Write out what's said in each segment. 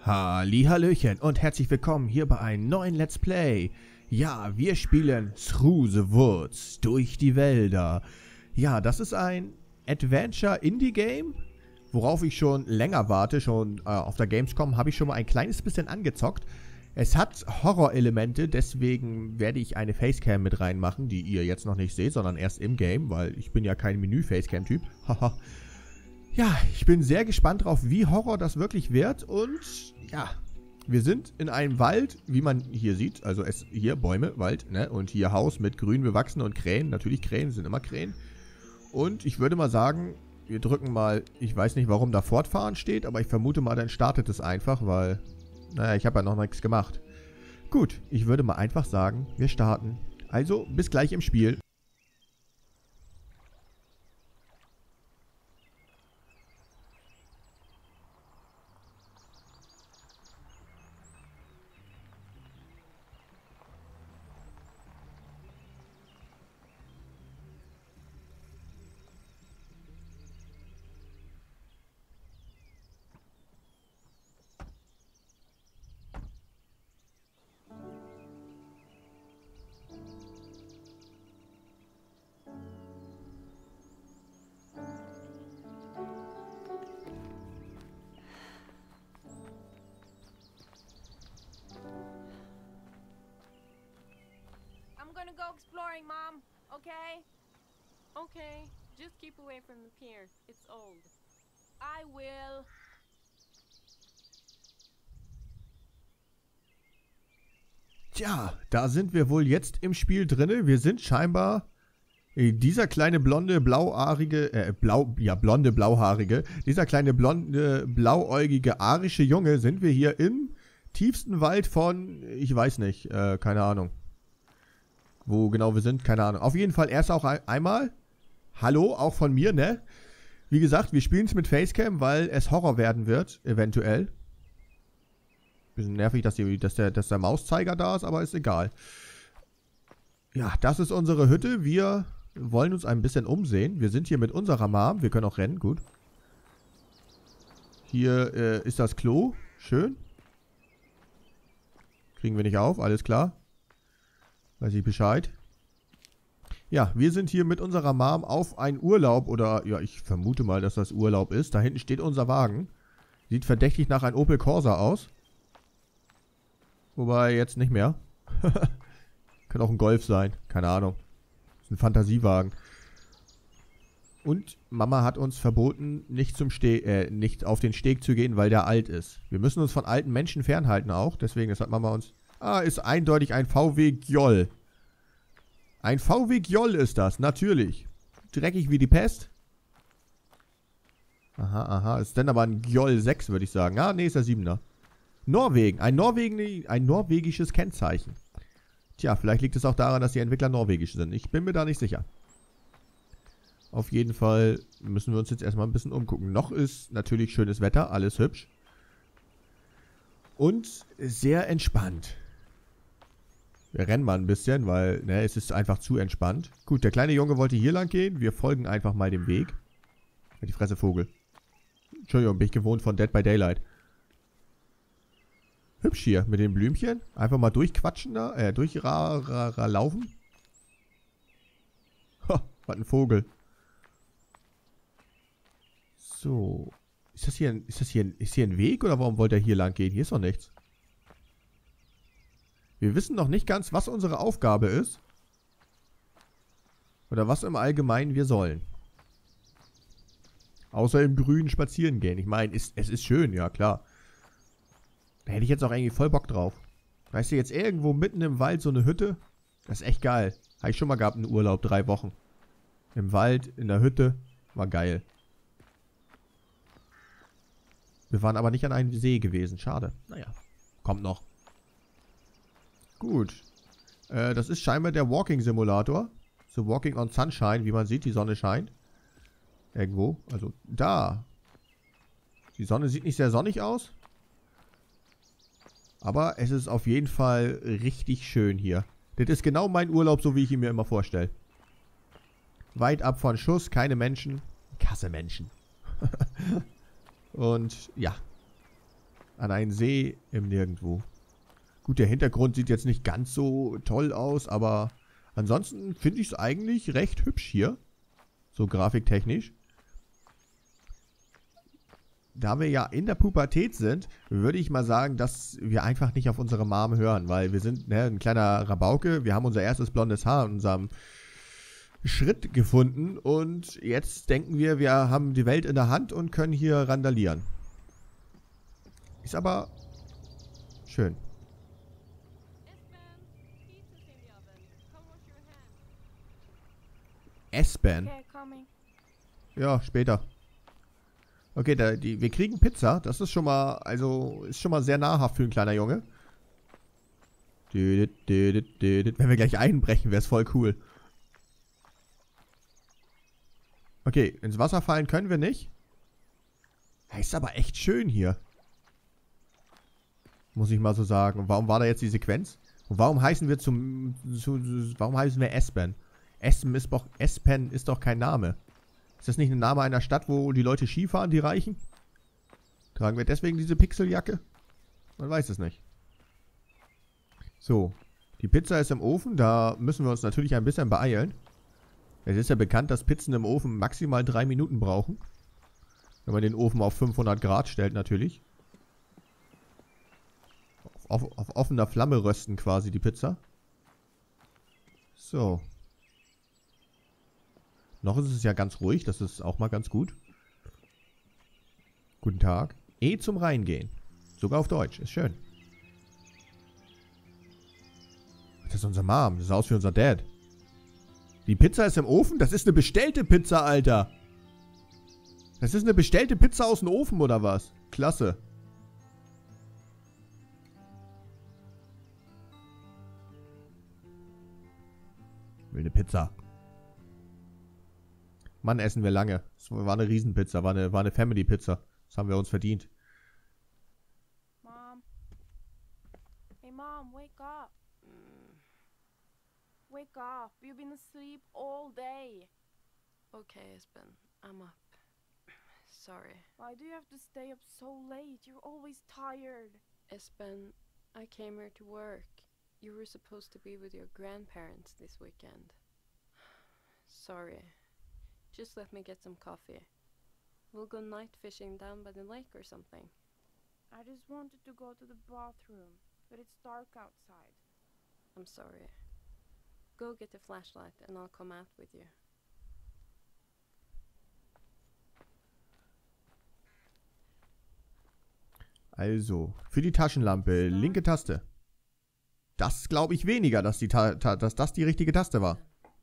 Hallihallöchen und herzlich willkommen hier bei einem neuen Let's Play. Ja, wir spielen Through the Woods, durch die Wälder. Ja, das ist ein Adventure-Indie-Game, worauf ich schon länger warte. Schon auf der Gamescom habe ich schon mal ein kleines bisschen angezockt. Es hat Horror-Elemente, deswegen werde ich eine Facecam mit reinmachen, die ihr jetzt noch nicht seht, sondern erst im Game, weil ich bin ja kein Menü-Facecam-Typ. Haha. Ja, ich bin sehr gespannt drauf, wie Horror das wirklich wird. Und ja, wir sind in einem Wald, wie man hier sieht. Also hier Bäume, Wald, ne? Und hier Haus mit grün bewachsen und Krähen. Natürlich Krähen, sind immer Krähen. Und ich würde mal sagen, wir drücken mal, ich weiß nicht, warum da Fortfahren steht, aber ich vermute mal, dann startet es einfach, weil, naja, ich habe ja noch nichts gemacht. Gut, ich würde mal einfach sagen, wir starten. Also, bis gleich im Spiel. I'm gonna go exploring, Mom. Okay? Okay, just keep away from the pier. It's old. I will. Tja, da sind wir wohl jetzt im Spiel drinne. Wir sind scheinbar dieser kleine blonde, blauhaarige, blonde, blauhaarige, dieser kleine blonde, blauäugige, arische Junge, sind wir hier im tiefsten Wald von, ich weiß nicht, keine Ahnung. Wo genau wir sind, keine Ahnung. Auf jeden Fall erst auch einmal, hallo, auch von mir, ne? Wie gesagt, wir spielen es mit Facecam, weil es Horror werden wird, eventuell. Bisschen nervig, dass der Mauszeiger da ist, aber ist egal. Ja, das ist unsere Hütte. Wir wollen uns ein bisschen umsehen. Wir sind hier mit unserer Mom. Wir können auch rennen, gut. Hier ist das Klo. Schön. Kriegen wir nicht auf, alles klar. Weiß ich Bescheid. Ja, wir sind hier mit unserer Mom auf einen Urlaub. Oder, ja, ich vermute mal, dass das Urlaub ist. Da hinten steht unser Wagen. Sieht verdächtig nach einem Opel Corsa aus. Wobei, jetzt nicht mehr. Kann auch ein Golf sein. Keine Ahnung. Ist ein Fantasiewagen. Und Mama hat uns verboten, nicht auf den Steg zu gehen, weil der alt ist. Wir müssen uns von alten Menschen fernhalten auch. Deswegen hat Mama uns... Ah, ist eindeutig ein VW Gjoll. Ein VW Gjoll ist das, natürlich. Dreckig wie die Pest. Aha, aha. Ist denn aber ein Gjoll 6, würde ich sagen. Ah, nee, ist der 7er. Norwegen. Ein norwegisches Kennzeichen. Tja, vielleicht liegt es auch daran, dass die Entwickler norwegisch sind. Ich bin mir da nicht sicher. Auf jeden Fall müssen wir uns jetzt erstmal ein bisschen umgucken. Noch ist natürlich schönes Wetter, alles hübsch. Und sehr entspannt. Wir rennen mal ein bisschen, weil es ist einfach zu entspannt. Gut, der kleine Junge wollte hier lang gehen. Wir folgen einfach mal dem Weg. Die Fresse, Vogel. Entschuldigung, bin ich gewohnt von Dead by Daylight. Hübsch hier mit den Blümchen. Einfach mal durchquatschen da. Durchlaufen. Ha, was ein Vogel. So. Ist hier ein Weg oder warum wollte er hier lang gehen? Hier ist doch nichts. Wir wissen noch nicht ganz, was unsere Aufgabe ist. Oder was im Allgemeinen wir sollen. Außer im Grünen spazieren gehen. Ich meine, es ist schön, ja klar. Da hätte ich jetzt auch irgendwie voll Bock drauf. Weißt du, jetzt irgendwo mitten im Wald so eine Hütte. Das ist echt geil. Habe ich schon mal gehabt, einen Urlaub, 3 Wochen. Im Wald, in der Hütte. War geil. Wir waren aber nicht an einem See gewesen. Schade. Naja, kommt noch. Gut. Das ist scheinbar der Walking Simulator. So Walking on Sunshine, wie man sieht. Die Sonne scheint. Irgendwo. Also da. Die Sonne sieht nicht sehr sonnig aus. Aber es ist auf jeden Fall richtig schön hier. Das ist genau mein Urlaub, so wie ich ihn mir immer vorstelle. Weit ab von Schuss, keine Menschen. Ich hasse Menschen. Und ja. An einen See im Nirgendwo. Gut, der Hintergrund sieht jetzt nicht ganz so toll aus, aber ansonsten finde ich es eigentlich recht hübsch hier. So grafiktechnisch. Da wir ja in der Pubertät sind, würde ich mal sagen, dass wir einfach nicht auf unsere Mom hören, weil wir sind ein kleiner Rabauke, wir haben unser erstes blondes Haar in unserem Schritt gefunden und jetzt denken wir, wir haben die Welt in der Hand und können hier randalieren. Ist aber schön. Espen. Okay, coming. Ja, später. Okay, wir kriegen Pizza. Das ist schon mal, ist schon mal sehr nahrhaft für ein kleiner Junge. Wenn wir gleich einbrechen, wäre es voll cool. Okay, ins Wasser fallen können wir nicht. Ja, ist aber echt schön hier. Muss ich mal so sagen. Und warum war da jetzt die Sequenz? Und warum heißen wir warum heißen wir Espen? Espen ist doch kein Name. Ist das nicht ein Name einer Stadt, wo die Leute Skifahren, die Reichen? Tragen wir deswegen diese Pixeljacke? Man weiß es nicht. So, die Pizza ist im Ofen. Da müssen wir uns natürlich ein bisschen beeilen. Es ist ja bekannt, dass Pizzen im Ofen maximal 3 Minuten brauchen. Wenn man den Ofen auf 500 Grad stellt natürlich. Auf offener Flamme rösten quasi die Pizza. So. Noch ist es ja ganz ruhig, das ist auch mal ganz gut. Guten Tag. Zum Reingehen. Sogar auf Deutsch, ist schön. Das ist unser Mom, das sah aus wie unser Dad. Die Pizza ist im Ofen? Das ist eine bestellte Pizza, Alter. Das ist eine bestellte Pizza aus dem Ofen, oder was? Klasse. Will eine Pizza. Mann, essen wir lange. Das war eine Riesenpizza, war eine Family-Pizza. Das haben wir uns verdient. Mom. Hey, Mom, wake up. Wake up. You've been asleep all day. Okay, Espen, I'm up. Sorry. Why do you have to stay up so late? You're always tired. Espen, I came here to work. You were supposed to be with your grandparents this weekend. Sorry. Just let me get some coffee. We'll go night fishing down by the lake or something. I just wanted to go to the bathroom, but it's dark outside. I'm sorry. Go get a flashlight and I'll come out with you. Also, für die Taschenlampe, linke Taste. Das glaube ich weniger, dass das die richtige Taste war.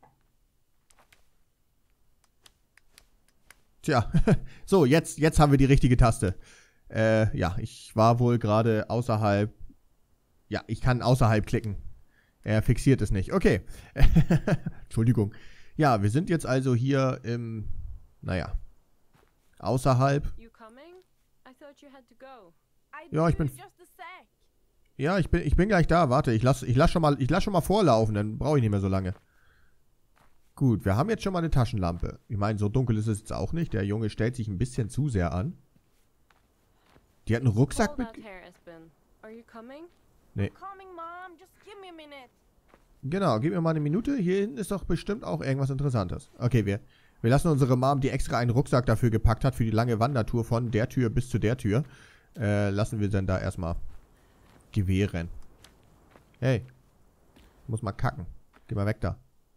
Tja, so, jetzt haben wir die richtige Taste. Ja, ich war wohl gerade außerhalb. Ja, ich kann außerhalb klicken. Er fixiert es nicht. Okay. Entschuldigung. Ja, wir sind jetzt also hier im, naja, außerhalb. You coming? I thought you had to go. Ja, ich bin. Just a sec. Ja, ich bin gleich da. Warte, ich lass schon mal vorlaufen, dann brauche ich nicht mehr so lange. Gut, wir haben jetzt schon mal eine Taschenlampe. Ich meine, so dunkel ist es jetzt auch nicht. Der Junge stellt sich ein bisschen zu sehr an. Die hat einen Rucksack mit. Are you coming? Nee. Coming, Mom. Just give me a minute. Genau, gib mir mal eine Minute. Hier hinten ist doch bestimmt auch irgendwas Interessantes. Okay, wir lassen unsere Mom, die extra einen Rucksack dafür gepackt hat, für die lange Wandertour von der Tür bis zu der Tür, lassen wir dann da erstmal gewähren. Hey. Ich muss mal kacken. Geh mal weg da.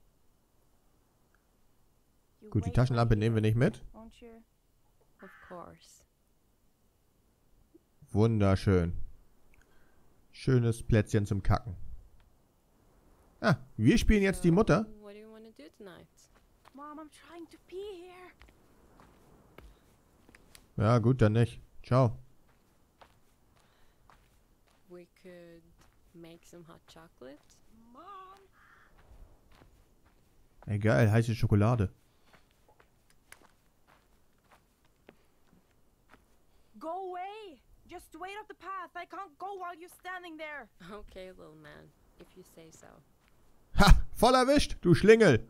Gut, die Taschenlampe nehmen wir nicht mit. Won't you? Of course. Wunderschön. Schönes Plätzchen zum Kacken. Ah, wir spielen jetzt die Mutter. What do you want to do tonight? Mom, I'm trying to pee here. Ja, gut, dann nicht. Ciao. We could make some hot chocolate. Mom. Ey, geil, heiße Schokolade. Go away. Just wait up the path. I can't go while you're standing there. Okay, little man, if you say so. Ha! Voll erwischt, du Schlingel!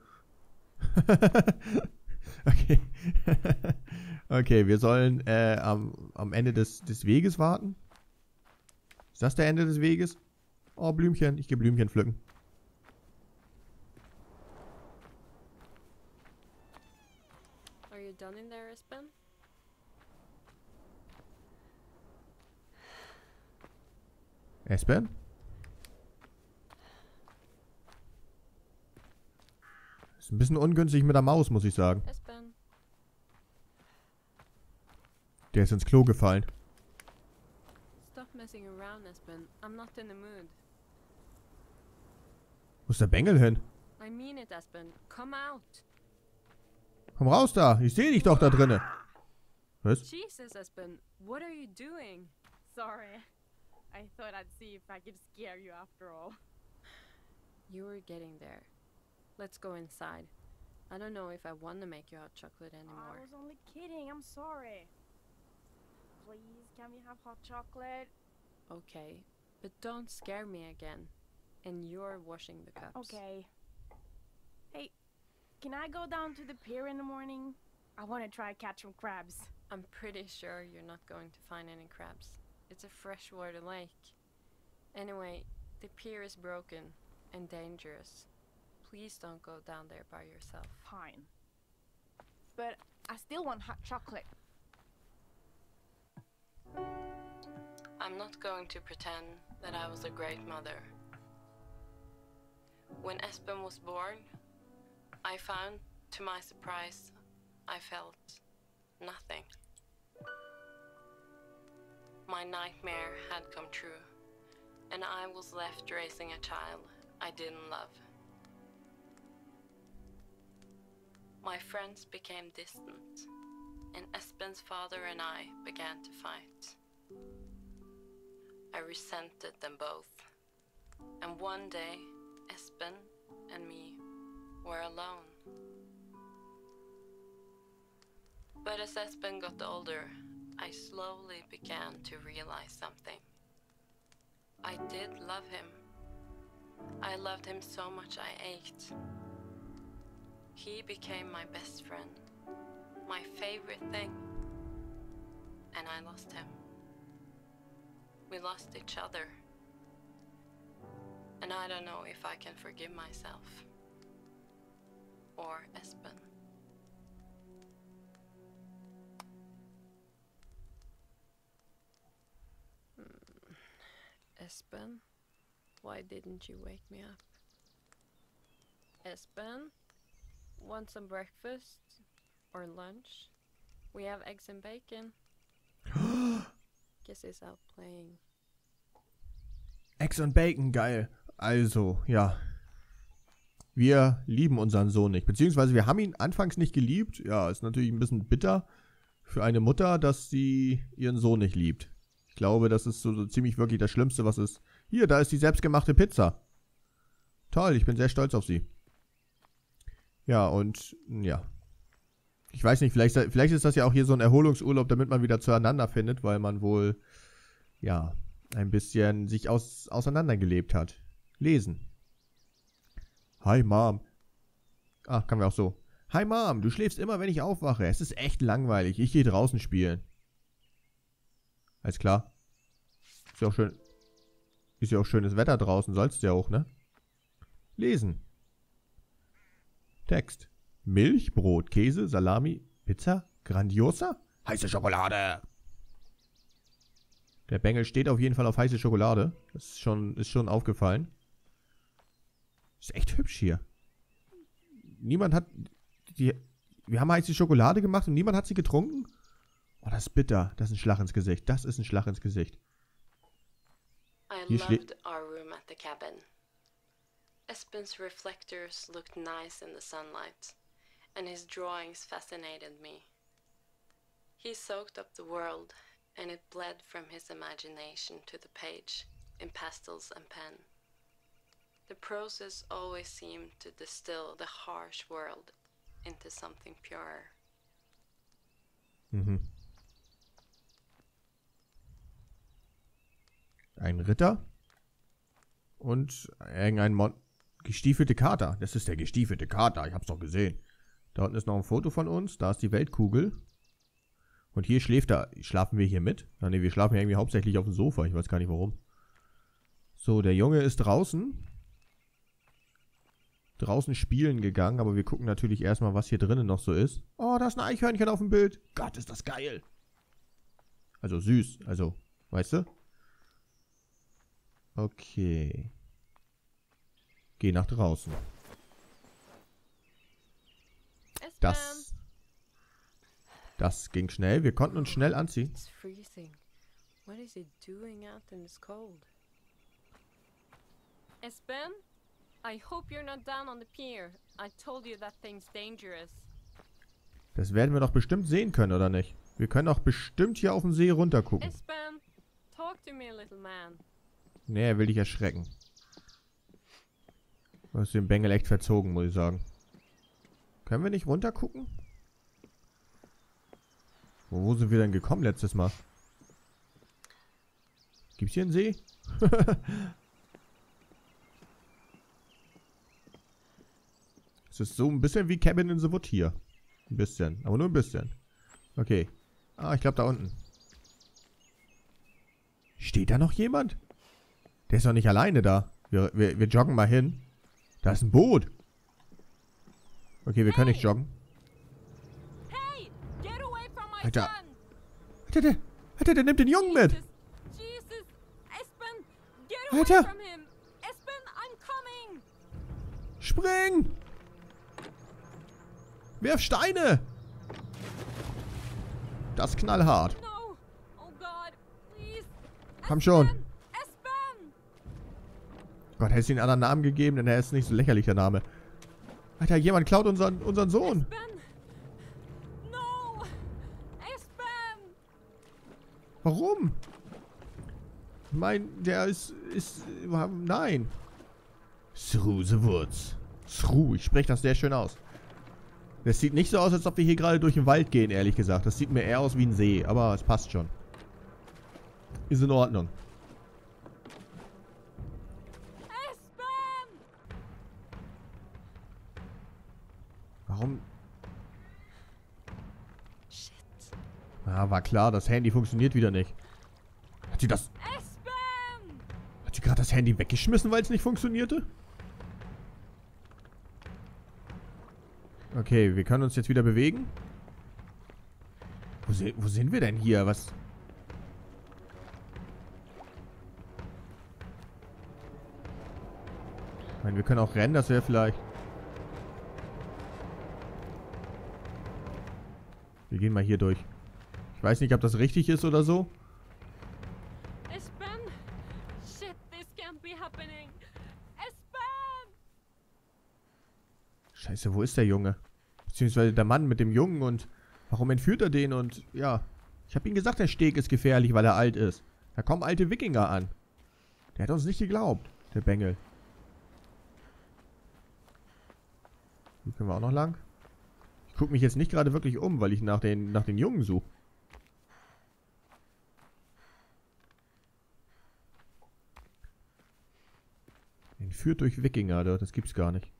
Okay. Okay, wir sollen am Ende des Weges warten. Ist das der Ende des Weges? Oh, Blümchen. Ich gehe Blümchen pflücken. Are you done in there, Espen? Espen? Ist ein bisschen ungünstig mit der Maus, muss ich sagen. Espen? Der ist ins Klo gefallen. Stop messing around, Espen. I'm not in the mood. Wo ist der Bengel hin? I mean it, Espen. Come out. Komm raus da. Ich sehe dich doch da drinne. Was? Jesus, Espen. What are you doing? Sorry. I thought I'd see if I could scare you after all. You were getting there. Let's go inside. I don't know if I want to make you hot chocolate I anymore. was only kidding. I'm sorry. Please, can we have hot chocolate? Okay, but don't scare me again. And you're washing the cups. Okay. Hey, can I go down to the pier in the morning? I want to try catch some crabs. I'm pretty sure you're not going to find any crabs. It's a freshwater lake. Anyway, the pier is broken and dangerous. Please don't go down there by yourself. Fine. But I still want hot chocolate. I'm not going to pretend that I was a great mother. When Espen was born, I found, to my surprise, I felt nothing. My nightmare had come true, and I was left raising a child I didn't love. My friends became distant, and Espen's father and I began to fight. I resented them both, and one day Espen and me were alone. But as Espen got older, I slowly began to realize something. I did love him. I loved him so much I ached. He became my best friend, my favorite thing, and I lost him. We lost each other, and I don't know if I can forgive myself or Espen. Espen, why didn't you wake me up? Espen, want some breakfast or lunch? We have eggs and bacon. Guess he's out playing. Eggs und Bacon, geil. Also, ja. Wir lieben unseren Sohn nicht. Beziehungsweise wir haben ihn anfangs nicht geliebt. Ja, ist natürlich ein bisschen bitter für eine Mutter, dass sie ihren Sohn nicht liebt. Ich glaube, das ist so ziemlich wirklich das Schlimmste, was es... Hier, da ist die selbstgemachte Pizza. Toll, ich bin sehr stolz auf sie. Ja, und ja. Ich weiß nicht, vielleicht ist das ja auch hier so ein Erholungsurlaub, damit man wieder zueinander findet, weil man wohl, ja, ein bisschen sich auseinandergelebt hat. Lesen. Hi, Mom. Ach, kann wir auch so. Hi, Mom, du schläfst immer, wenn ich aufwache. Es ist echt langweilig. Ich gehe draußen spielen. Alles klar. Ist ja auch schön. Ist ja auch schönes Wetter draußen, sollst du ja auch, ne? Lesen. Text. Milch, Brot, Käse, Salami, Pizza, Grandiosa, heiße Schokolade. Der Bengel steht auf jeden Fall auf heiße Schokolade. Das ist schon aufgefallen. Ist echt hübsch hier. Niemand hat wir haben heiße Schokolade gemacht und niemand hat sie getrunken? Oh, das ist bitter. Das ist ein Schlag ins Gesicht. Das ist ein Schlag ins Gesicht. I loved our room at the cabin. Espen's reflectors looked nice in the sunlight, and his drawings fascinated me. He soaked up the world, and it bled from his imagination to the page, in pastels and pen. The process always seemed to distill the harsh world into something purer. Mhm. Ein Ritter und irgendein gestiefelte Kater. Das ist der gestiefelte Kater, ich hab's doch gesehen. Da unten ist noch ein Foto von uns, da ist die Weltkugel. Und hier schlafen wir hier mit? Ja, ne, wir schlafen ja irgendwie hauptsächlich auf dem Sofa, ich weiß gar nicht warum. So, der Junge ist draußen. Draußen spielen gegangen, aber wir gucken natürlich erstmal, was hier drinnen noch so ist. Oh, da ist ein Eichhörnchen auf dem Bild. Gott, ist das geil. Also süß, also, weißt du? Okay. Geh nach draußen. Das ging schnell. Wir konnten uns schnell anziehen. It's freezing. What is he doing out in this cold? Espen? I hope you're not down on the pier. I told you that thing's dangerous. Das werden wir doch bestimmt sehen können, oder nicht? Wir können doch bestimmt hier auf dem See runter gucken. Espen, talk to me, little man. Nee, er will dich erschrecken. Du hast den Bengel echt verzogen, muss ich sagen. Können wir nicht runter gucken? Wo sind wir denn gekommen letztes Mal? Gibt's hier einen See? Es ist so ein bisschen wie Cabin in the Wood hier. Ein bisschen, aber nur ein bisschen. Okay. Ah, ich glaube da unten. Steht da noch jemand? Der ist doch nicht alleine da. Wir joggen mal hin. Da ist ein Boot. Okay, wir können nicht joggen. Hey, get away from my Alter. son! Alter, der nimmt den Jungen mit. Jesus, Espen, get away Alter. from him! Espen, I'm coming! Spring! Werf Steine! Das ist knallhart. No! Oh God, please! Komm schon. Espen! Gott, hättest du ihm einen anderen Namen gegeben, denn er ist nicht so lächerlich, der Name. Alter, jemand klaut unseren Sohn. Espen! No! Espen! Warum? Ich meine, der ist... Nein. Through the Woods. Through, ich spreche das sehr schön aus. Das sieht nicht so aus, als ob wir hier gerade durch den Wald gehen, ehrlich gesagt. Das sieht mir eher aus wie ein See, aber es passt schon. Ist in Ordnung. Espen! Warum? Shit. Ah, war klar, das Handy funktioniert wieder nicht. Hat sie Espen! Hat sie gerade das Handy weggeschmissen, weil es nicht funktionierte? Okay, wir können uns jetzt wieder bewegen. Wo sind wir denn hier? Was? Ich meine, wir können auch rennen, das wäre vielleicht... Wir gehen mal hier durch. Ich weiß nicht, ob das richtig ist oder so. Espen! Shit, this can't be happening! Espen! Scheiße, wo ist der Junge? Beziehungsweise der Mann mit dem Jungen und... Warum entführt er den und... Ja, ich habe ihm gesagt, der Steg ist gefährlich, weil er alt ist. Da kommen alte Wikinger an. Der hat uns nicht geglaubt, der Bengel. Hier können wir auch noch lang. Ich gucke mich jetzt nicht gerade wirklich um, weil ich nach den Jungen suche. Entführt durch Wikinger, das gibt's gar nicht.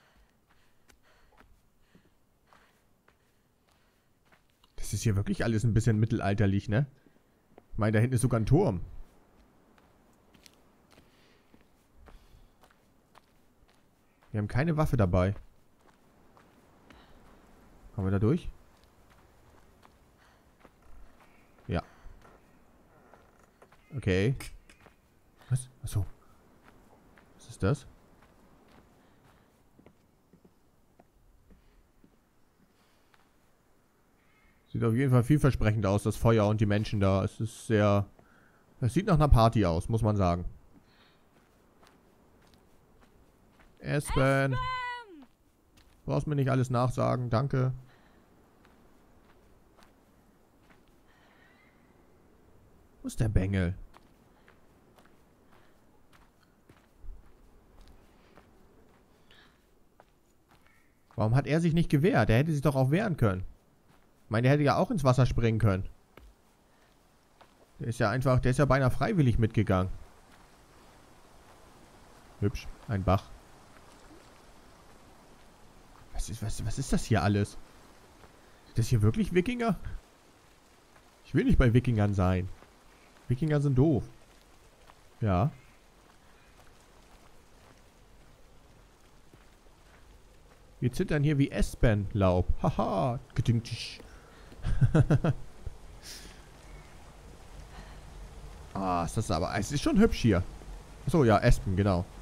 Das ist hier wirklich alles ein bisschen mittelalterlich, ne? Ich meine, da hinten ist sogar ein Turm. Wir haben keine Waffe dabei. Kommen wir da durch? Ja. Okay. Was? Achso. Was ist das? Sieht auf jeden Fall vielversprechend aus, das Feuer und die Menschen da. Es ist sehr... Es sieht nach einer Party aus, muss man sagen. Espen! Brauchst mir nicht alles nachsagen, danke. Wo ist der Bengel? Warum hat er sich nicht gewehrt? Er hätte sich doch auch wehren können. Ich meine, der hätte ja auch ins Wasser springen können. Der ist ja beinahe freiwillig mitgegangen. Hübsch, ein Bach. Was ist das hier alles? Sind das hier wirklich Wikinger? Ich will nicht bei Wikingern sein. Wikinger sind doof. Ja. Wir zittern hier wie Espenlaub. Haha. Gedingtisch. Ah, ist das aber... Es ist schon hübsch hier. Achso, ja, Espen, genau.